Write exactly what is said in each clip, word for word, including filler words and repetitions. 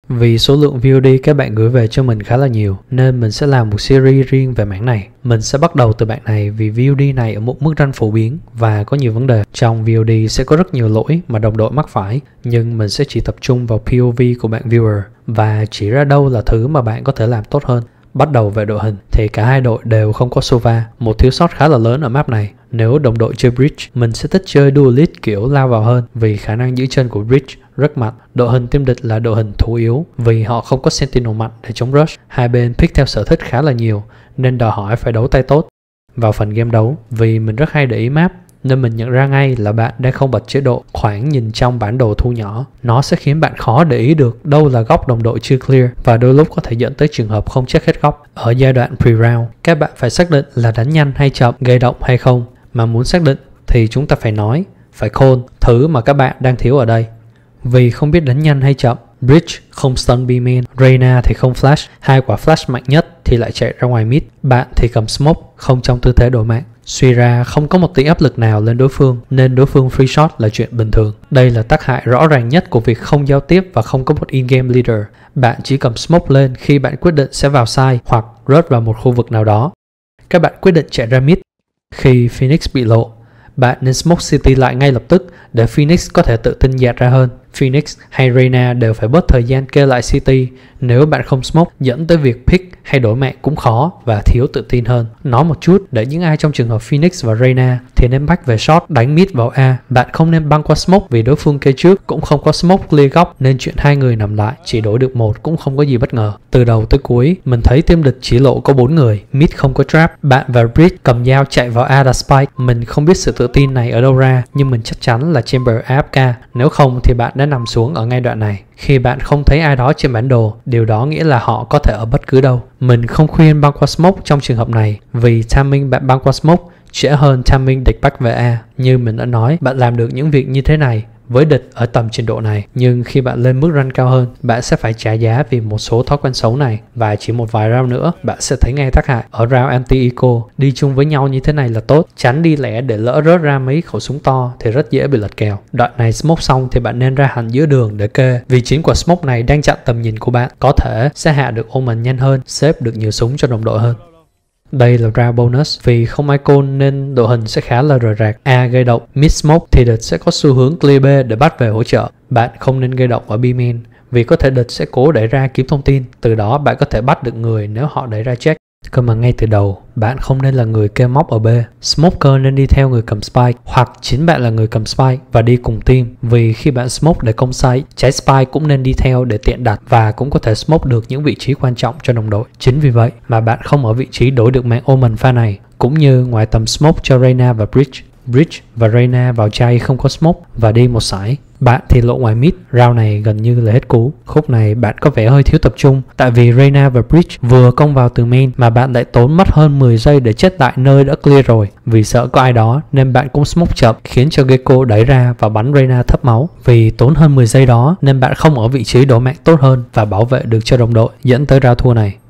Vì số lượng vê o đê các bạn gửi về cho mình khá là nhiều nên mình sẽ làm một series riêng về mảng này. Mình sẽ bắt đầu từ bạn này vì vê o đê này ở một mức ranh phổ biến và có nhiều vấn đề. Trong vê o đê sẽ có rất nhiều lỗi mà đồng đội mắc phải, nhưng mình sẽ chỉ tập trung vào pê o vê của bạn viewer và chỉ ra đâu là thứ mà bạn có thể làm tốt hơn. Bắt đầu về đội hình thì cả hai đội đều không có Sova, một thiếu sót khá là lớn ở map này. Nếu đồng đội chơi Bridge, mình sẽ thích chơi Duelist kiểu lao vào hơn vì khả năng giữ chân của Bridge rất mạnh. Đội hình team địch là đội hình thủ yếu vì họ không có Sentinel mạnh để chống rush. Hai bên pick theo sở thích khá là nhiều nên đòi hỏi phải đấu tay tốt. Vào phần game đấu, vì mình rất hay để ý map nên mình nhận ra ngay là bạn đang không bật chế độ khoảng nhìn trong bản đồ thu nhỏ. Nó sẽ khiến bạn khó để ý được đâu là góc đồng đội chưa clear và đôi lúc có thể dẫn tới trường hợp không check hết góc. Ở giai đoạn pre-round, các bạn phải xác định là đánh nhanh hay chậm, gây động hay không. Mà muốn xác định thì chúng ta phải nói, phải call thứ mà các bạn đang thiếu ở đây. Vì không biết đánh nhanh hay chậm, Bridge không stun B-main, Reyna thì không flash, hai quả flash mạnh nhất thì lại chạy ra ngoài mid, bạn thì cầm smoke, không trong tư thế đổ mạng. Suy ra không có một tí áp lực nào lên đối phương nên đối phương free shot là chuyện bình thường. Đây là tác hại rõ ràng nhất của việc không giao tiếp và không có một in-game leader. Bạn chỉ cầm smoke lên khi bạn quyết định sẽ vào side hoặc rớt vào một khu vực nào đó. Các bạn quyết định chạy ra mid. Khi Phoenix bị lộ, bạn nên smoke city lại ngay lập tức để Phoenix có thể tự tin dạt ra hơn. Phoenix hay Reyna đều phải bớt thời gian kê lại city. Nếu bạn không smoke dẫn tới việc pick hay đổi mạng cũng khó và thiếu tự tin hơn. Nói một chút để những ai trong trường hợp Phoenix và Reyna thì nên back về short đánh mid vào A. Bạn không nên băng qua smoke vì đối phương kê trước cũng không có smoke clear góc nên chuyện hai người nằm lại chỉ đổi được một cũng không có gì bất ngờ. Từ đầu tới cuối mình thấy team địch chỉ lộ có bốn người, mid không có trap. Bạn và Bridge cầm dao chạy vào A là spike. Mình không biết sự tự tin này ở đâu ra nhưng mình chắc chắn là Chamber a ép ca. Nếu không thì bạn đã nằm xuống ở ngay đoạn này. Khi bạn không thấy ai đó trên bản đồ, điều đó nghĩa là họ có thể ở bất cứ đâu. Mình không khuyên băng qua smoke trong trường hợp này vì timing bạn băng qua smoke trễ hơn timing địch back về A. Như mình đã nói, bạn làm được những việc như thế này với địch ở tầm trình độ này, nhưng khi bạn lên mức rank cao hơn, bạn sẽ phải trả giá vì một số thói quen xấu này và chỉ một vài round nữa bạn sẽ thấy ngay tác hại. Ở round anti-eco, đi chung với nhau như thế này là tốt, tránh đi lẻ để lỡ rớt ra mấy khẩu súng to thì rất dễ bị lật kèo. Đoạn này smoke xong thì bạn nên ra hẳn giữa đường để kê, vì chính quả smoke này đang chặn tầm nhìn của bạn, có thể sẽ hạ được Omen nhanh hơn, xếp được nhiều súng cho đồng đội hơn. Đây là round bonus, vì không ai call nên đội hình sẽ khá là rời rạc. A gây động, mid smoke thì địch sẽ có xu hướng clear B để bắt về hỗ trợ. Bạn không nên gây động ở B-main vì có thể địch sẽ cố đẩy ra kiếm thông tin, từ đó bạn có thể bắt được người nếu họ đẩy ra check. Cơ mà ngay từ đầu, bạn không nên là người kê móc ở B. Smoker nên đi theo người cầm spike, hoặc chính bạn là người cầm spike và đi cùng team. Vì khi bạn smoke để công site, trái spike cũng nên đi theo để tiện đặt và cũng có thể smoke được những vị trí quan trọng cho đồng đội. Chính vì vậy mà bạn không ở vị trí đổi được mạng Omen pha này, cũng như ngoài tầm smoke cho Reyna và Bridge. Bridge và Reyna vào chai không có smoke và đi một sải. Bạn thì lộ ngoài mid, round này gần như là hết cú. Khúc này bạn có vẻ hơi thiếu tập trung, tại vì Reyna và Bridge vừa công vào từ main mà bạn lại tốn mất hơn mười giây để chết tại nơi đã clear rồi. Vì sợ có ai đó nên bạn cũng smoke chậm, khiến cho Gecko đẩy ra và bắn Reyna thấp máu. Vì tốn hơn mười giây đó nên bạn không ở vị trí đổ mạng tốt hơn và bảo vệ được cho đồng đội, dẫn tới round thua này.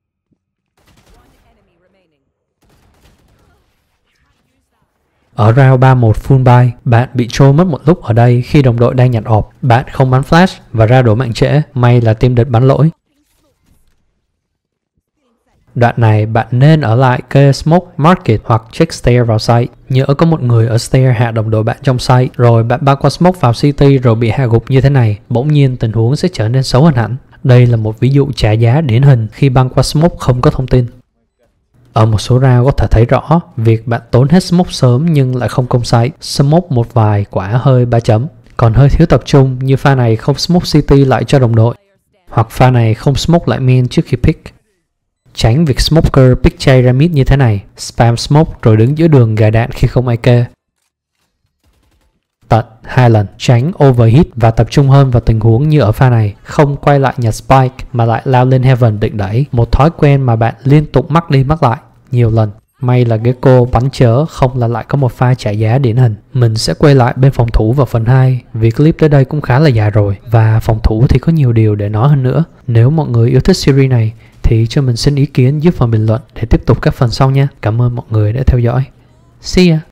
Ở round ba một full buy, bạn bị trôi mất một lúc ở đây khi đồng đội đang nhặt ọp. Bạn không bắn flash và ra đổ mạng trễ, may là team địch bắn lỗi. Đoạn này bạn nên ở lại kê smoke, market hoặc check stair vào site. Nhớ có một người ở stair hạ đồng đội bạn trong site, rồi bạn băng qua smoke vào city rồi bị hạ gục như thế này, bỗng nhiên tình huống sẽ trở nên xấu hơn hẳn. Đây là một ví dụ trả giá điển hình khi băng qua smoke không có thông tin. Ở một số round có thể thấy rõ việc bạn tốn hết smoke sớm nhưng lại không công site, smoke một vài quả hơi ba chấm. Còn hơi thiếu tập trung như pha này không smoke city lại cho đồng đội, hoặc pha này không smoke lại main trước khi pick. Tránh việc smoker pick chay ra mid như thế này, spam smoke rồi đứng giữa đường gài đạn khi không ai kê. Tận hai lần, tránh overheat và tập trung hơn vào tình huống như ở pha này, không quay lại nhặt spike mà lại lao lên heaven định đẩy, một thói quen mà bạn liên tục mắc đi mắc lại nhiều lần. May là Gecko bắn chớ, không là lại có một pha trả giá điển hình. Mình sẽ quay lại bên phòng thủ vào phần hai, vì clip tới đây cũng khá là dài rồi và phòng thủ thì có nhiều điều để nói hơn nữa. Nếu mọi người yêu thích series này thì cho mình xin ý kiến dưới phần bình luận để tiếp tục các phần sau nha. Cảm ơn mọi người đã theo dõi. See ya!